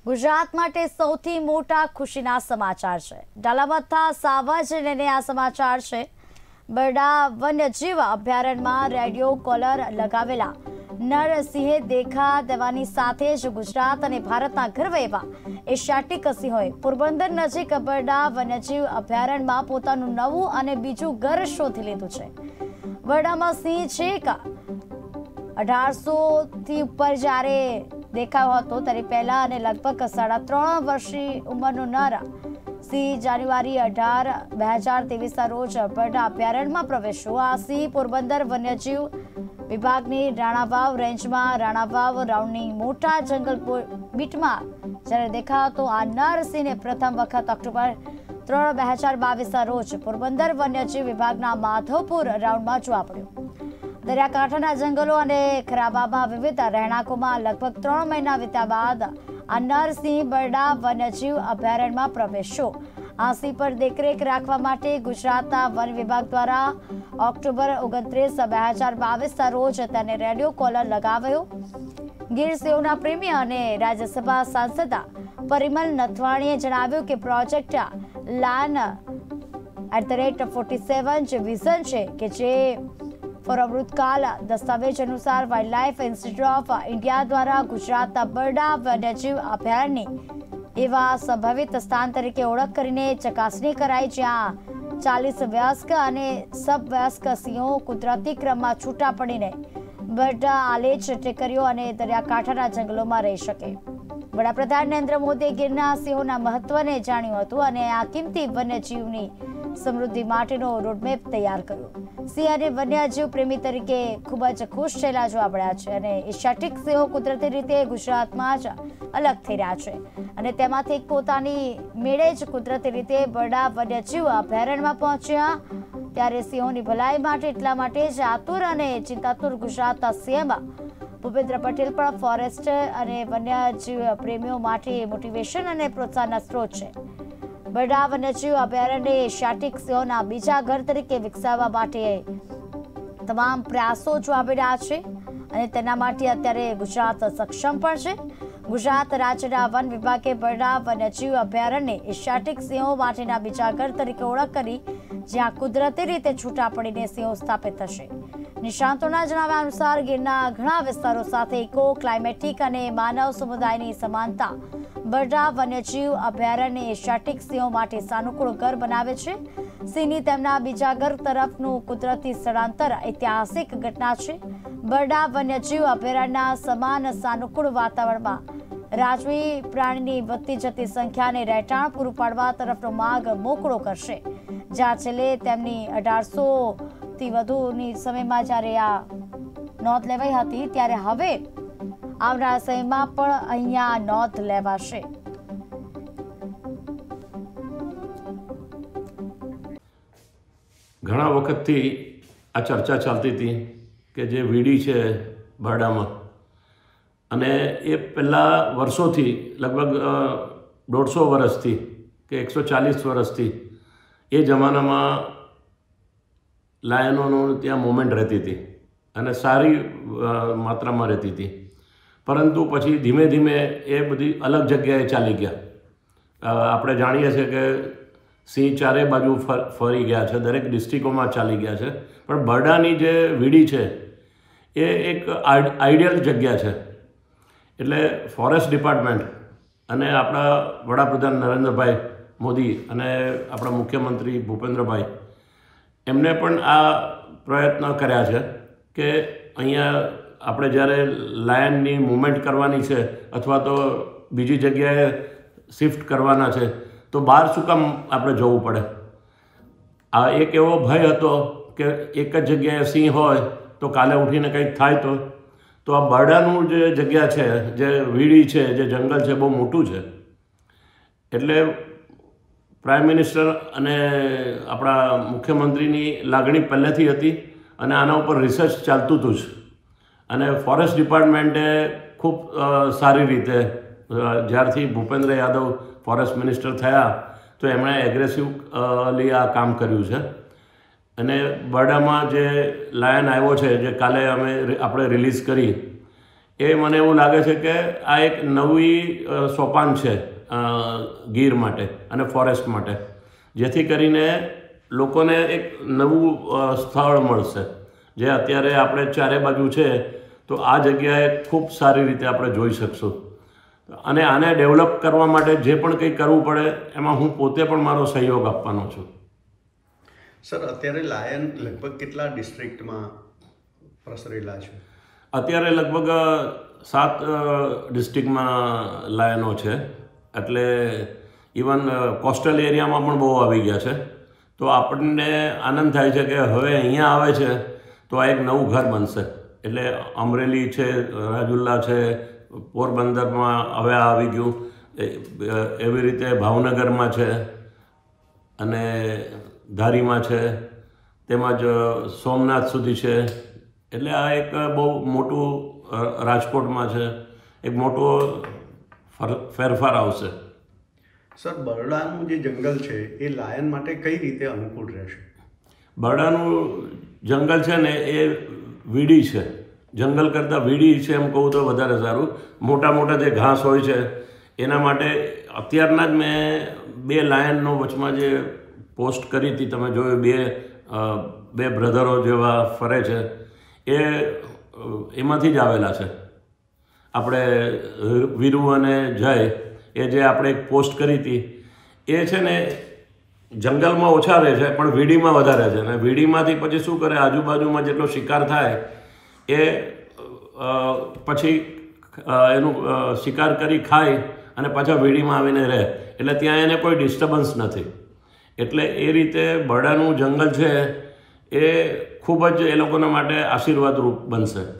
ગુજરાત માટે સૌથી મોટા ખુશીના સમાચાર છે। ડાલામથા સાવજને લઈને આ સમાચાર છે। બરડા વન્યજીવ અભયારણ્યમાં રેડિયો કોલર લગાવેલા નરસિંહે દેખા દેવાની સાથે જ ગુજરાત અને ભારતના ગર્વ એવા એશિયાટિક સિંહોએ પોરબંદર નજીક બરડા વન્યજીવ અભયારણ્યમાં પોતાનું નવું અને બીજું ઘર શોધી લીધું છે। બરડામાં સિંહ છેક 1800 થી ઉપર જ્યારે દેખાયો હતો ત્યારે પહેલા અને લગભગ 3.5 વર્ષની ઉંમરનો નર સિંહ જાન્યુઆરી 18, 2023ના રોજ બરડા અભયારણ્યમાં પ્રવેશ્યો। આ સિંહ પોરબંદર વન્યજીવ વિભાગની રાણાવાવ રેન્જમાં રાણાવાવ રાઉન્ડની મોટા જંગલ બીટમાં જ્યારે દેખાયો હતો। આ નર સિંહને પ્રથમ વખત ઓક્ટોબર 3, 2022ના રોજ પોરબંદર વન્યજીવ વિભાગના માધવપુર રાઉન્ડમાં જોવા મળ્યો। દરિયાકાંઠાના જંગલો અને ખરાબામાં વિવિધ રહેણાંકોમાં લગભગ 3 મહિના વીત્યા બાદ આ નરસિંહ બરડા વન્યજીવ અભયારણ્યમાં પ્રવેશ્યો। આ સિંહ પર દેખરેખ રાખવા માટે ગુજરાતના વન વિભાગ દ્વારા ઓક્ટોબર 29, 2022ના રોજ તેને રેડિયો કોલર લગાવ્યો। ગીર સિંહોના પ્રેમી અને રાજ્યસભા સાંસદ પરિમલ નથવાણીએ જણાવ્યું કે પ્રોજેક્ટ લાયન @47 જે વિઝન છે કે જે ફોરમૃતકાલ દસ્તાવેજ અનુસાર વાઇલ્ડલાઇફ ઇન્સ્ટિટ્યૂટ ઓફ ઇન્ડિયા દ્વારા ગુજરાતના બરડા વન્યજીવ અભયારણ્યની એવા સંભવિત સ્થાન તરીકે ઓળખ કરીને ચકાસણી કરાઈ, જ્યાં 40 વયસ્ક અને સબવયસ્ક સિંહો કુદરતી ક્રમમાં છૂટા પડીને બરડા આલેચ ટેકરીઓ અને દરિયાકાંઠાના જંગલોમાં રહી શકે। વડાપ્રધાન નરેન્દ્ર મોદીએ ગીરના સિંહોના મહત્વને જાણ્યું હતું અને આ કિંમતી વન્યજીવની સમૃદ્ધિ માટેનો રોડમેપ તૈયાર કર્યો। સિંહ અને વન્યજીવ પ્રેમી તરીકે ખૂબ જ ખુશ થયેલા જોવા મળ્યા છે અને એશિયાટિક સિંહો કુદરતી રીતે ગુજરાતમાં જ અલગ થઈ રહ્યા છે અને તેમાંથી પોતાની મેળે જ કુદરતી રીતે બરડા વન્યજીવ અભયારણ્યમાં પહોંચ્યા। ત્યારે સિંહોની ભલાઈ માટે એટલા માટે જ આતુર અને ચિંતાતુર ગુજરાતના સીએમ ભૂપેન્દ્ર પટેલ પણ ફોરેસ્ટ અને વન્યજીવ પ્રેમીઓ માટે મોટિવેશન અને પ્રોત્સાહનના સ્ત્રોત છે। બરડા વન્યજીવ અભયારણ્ય એશિયાટિક સિંહોના બીજા ઘર તરીકે વિકસાવવા માટે તમામ પ્રયાસો જોવા મળી રહ્યા છે અને તેના માટે અત્યારે ગુજરાત સક્ષમ પણ છે। ગુજરાત રાજ્યના વન વિભાગે બરડા વન્યજીવ અભયારણ્ય એશિયાટિક સિંહો માટેના બીજા ઘર તરીકે ઓળખ કરી, જ્યાં કુદરતી રીતે છૂટા પડીને સિંહો સ્થાપિત થશે। નિષ્ણાતોના જણાવ્યા અનુસાર ગીરના ઘણા વિસ્તારો સાથે ઇકો ક્લાઇમેટિક અને માનવ સમુદાયની સમાનતા બરડા વન્યજીવ અભયારણ્ય એશિયાટિક સિંહો માટે સાનુકૂળ ઘર બનાવે છે। સિંહની તેમના બીજા ઘર તરફનું કુદરતી સ્થળાંતર ઐતિહાસિક ઘટના છે। બરડા વન્યજીવ અભયારણ્યના સમાન સાનુકૂળ વાતાવરણમાં રાજવી પ્રાણીની વધતી જતી સંખ્યાને રહેઠાણ પૂરું પાડવા તરફનો માર્ગ મોકળો કરશે, જ્યાં છેલ્લે તેમની 1800થી વધુની સમયમાં જ્યારે આ નોંધ લેવાઈ હતી ત્યારે હવે આવનારા સમયમાં પણ અહીંયા નોંધ લેવાશે। ઘણા વખતથી આ ચર્ચા ચાલતી હતી કે જે વીડી છે બરડામાં, અને એ પહેલાં વર્ષોથી લગભગ 150 વર્ષથી કે 140 વર્ષથી એ જમાનામાં લાયનોનું ત્યાં મૂવમેન્ટ રહેતી હતી અને સારી માત્રામાં રહેતી હતી, પરંતુ પછી ધીમે ધીમે એ બધી અલગ જગ્યાએ ચાલી ગયા। આપણે જાણીએ છીએ કે સિંહ ચારે બાજુ ફરી ગયા છે, દરેક ડિસ્ટ્રિક્ટોમાં ચાલી ગયા છે, પણ બરડાની જે વીડી છે એ એક આઈડિયલ જગ્યા છે। એટલે ફોરેસ્ટ ડિપાર્ટમેન્ટ અને આપણા વડાપ્રધાન નરેન્દ્રભાઈ મોદી અને આપણા મુખ્યમંત્રી ભૂપેન્દ્રભાઈ એમને પણ આ પ્રયત્ન કર્યા છે કે અહીંયા આપણે જ્યારે લાયનની મૂવમેન્ટ કરવાની છે અથવા તો બીજી જગ્યાએ શિફ્ટ કરવાના છે તો બહાર શું કામ આપણે જવું પડે। આ એક એવો ભય હતો કે એક જ જગ્યાએ સિંહ હોય તો કાલે ઉઠીને કંઈક થાય તો આ બરડાનું જે જગ્યા છે, જે વીડી છે, જે જંગલ છે, બહુ મોટું છે। એટલે પ્રાઇમ મિનિસ્ટર અને આપણા મુખ્યમંત્રીની લાગણી પહેલેથી હતી અને આના ઉપર રિસર્ચ ચાલતું હતું જ, અને ફોરેસ્ટ ડિપાર્ટમેન્ટે ખૂબ સારી રીતે જ્યારથી ભૂપેન્દ્ર યાદવ ફોરેસ્ટ મિનિસ્ટર થયા તો એમણે એગ્રેસિવલી આ કામ કર્યું છે। અને બરડામાં જે લાયન આવ્યો છે, જે કાલે આપણે રિલીઝ કરી, એ મને એવું લાગે છે કે આ એક નવી સોપાન છે ગીર માટે અને ફોરેસ્ટ માટે, જેથી કરીને લોકોને એક નવું સ્થળ મળશે. જે અત્યારે આપણે ચારે બાજુ છે તો આ જગ્યાએ ખૂબ સારી રીતે આપણે જોઈ શકશું. અને આને ડેવલપ કરવા માટે જે પણ કંઈ કરવું પડે એમાં હું પોતે પણ મારો સહયોગ આપવાનો છું. સર, અત્યારે લાયન લગભગ કેટલા ડિસ્ટ્રિક્ટમાં પ્રસરેલા છે? અત્યારે લગભગ 7 ડિસ્ટ્રિક્ટમાં લાયનો છે. એટલે ઇવન કોસ્ટલ એરિયામાં પણ બહુ આવી ગયા છે. તો આપણને આનંદ થાય છે કે હવે અહીંયા આવે છે તો આ એક નવું ઘર બનશે. એટલે અમરેલી છે, રાજુલા છે, પોરબંદરમાં હવે આવી ગયું, એવી રીતે ભાવનગરમાં છે અને ધારીમાં છે, તેમજ સોમનાથ સુધી છે. એટલે આ એક બહુ મોટું રાજકોટમાં છે, એક મોટો ફેરફાર આવશે. સર, બરડાનું જે જંગલ છે એ લાયન માટે કઈ રીતે અનુકૂળ રહેશે? બરડાનું જંગલ છે ને એ વીડી છે, જંગલ કરતાં વીડી છે એમ કહું તો વધારે સારું. મોટા મોટા જે ઘાસ હોય છે એના માટે અત્યારના જ મેં 2 લાયનનો વચમાં જે પોસ્ટ કરી હતી, તમે જોયું, બે બ્રધરો જેવા ફરે છે, એ એમાંથી જ આવેલા છે. આપણે વીરુ અને જય, એ જે આપણે એક પોસ્ટ કરી હતી, એ છે ને જંગલમાં ઓછા રહે છે પણ વીડીમાં વધારે છે. અને વીડીમાંથી પછી શું કરે, આજુબાજુમાં જેટલો શિકાર થાય એ પછી એનું શિકાર કરી ખાય અને પાછા વીડીમાં આવીને રહે. એટલે ત્યાં એને કોઈ ડિસ્ટર્બન્સ નથી. એટલે એ રીતે બરડાનું જંગલ છે એ ખૂબ જ એ લોકોના માટે આશીર્વાદરૂપ બનશે.